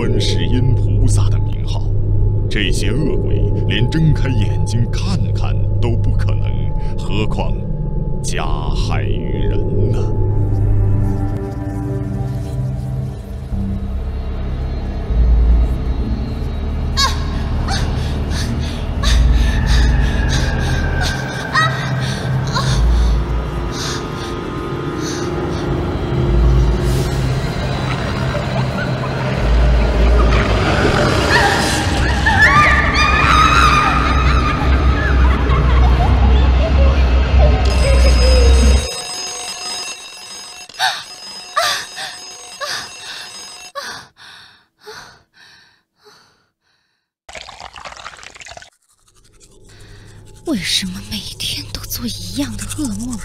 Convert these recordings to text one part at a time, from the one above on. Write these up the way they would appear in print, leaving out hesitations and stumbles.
观世音菩萨的名号，这些恶鬼连睁开眼睛看看都不可能，何况加害于人呢？ 为什么每天都做一样的噩梦？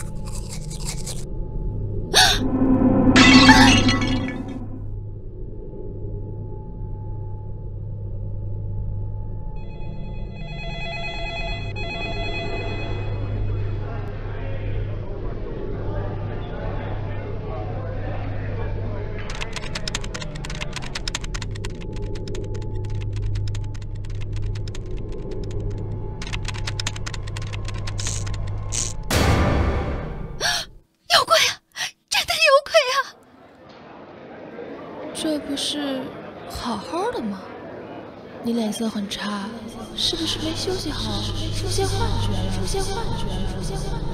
这不是好好的吗？你脸色很差，是不是没休息好，出现幻觉了？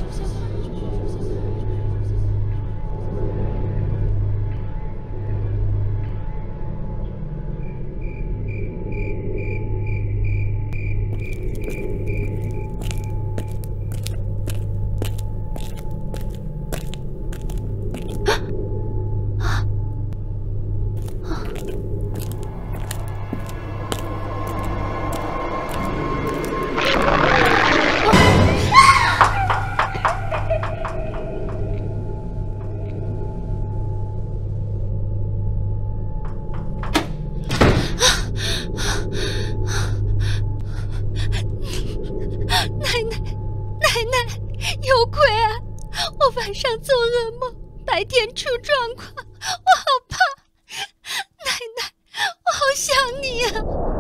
有鬼啊！我晚上做噩梦，白天出状况，我好怕。奶奶，我好想你啊！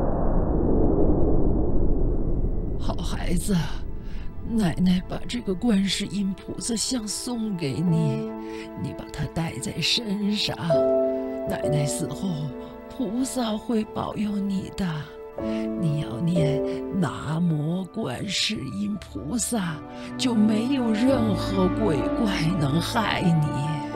好孩子，奶奶把这个观世音菩萨像送给你，你把它带在身上。奶奶死后，菩萨会保佑你的。你要念南无观世音菩萨，就没有任何鬼怪能害你。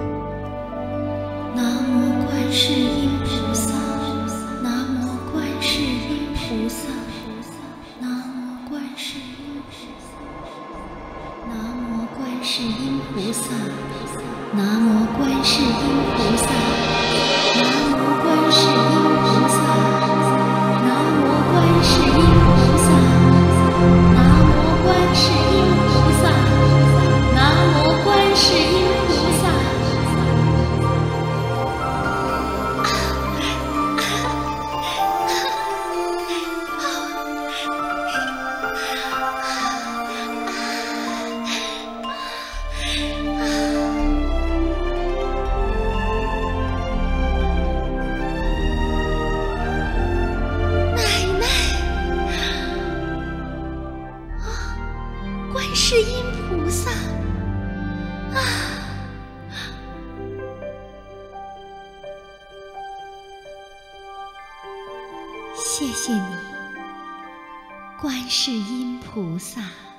南无观世音菩萨，南无观世音菩萨，南无观世音菩萨，南无观世音菩萨，南无观世音菩萨，南无观世音菩萨。观世音菩萨，南无观世音菩萨，南无观世音菩萨。观世音菩萨啊！谢谢你，观世音菩萨。